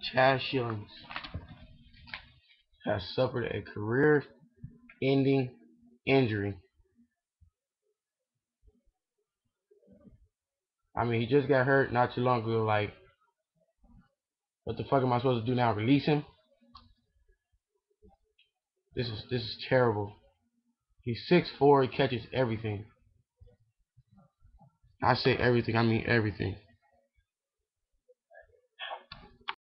Chad Shillings has suffered a career-ending injury. I mean, he just got hurt not too long ago. Like, what the fuck am I supposed to do now? Release him? This is terrible. He's 6'4". He catches everything. I say everything. I mean everything.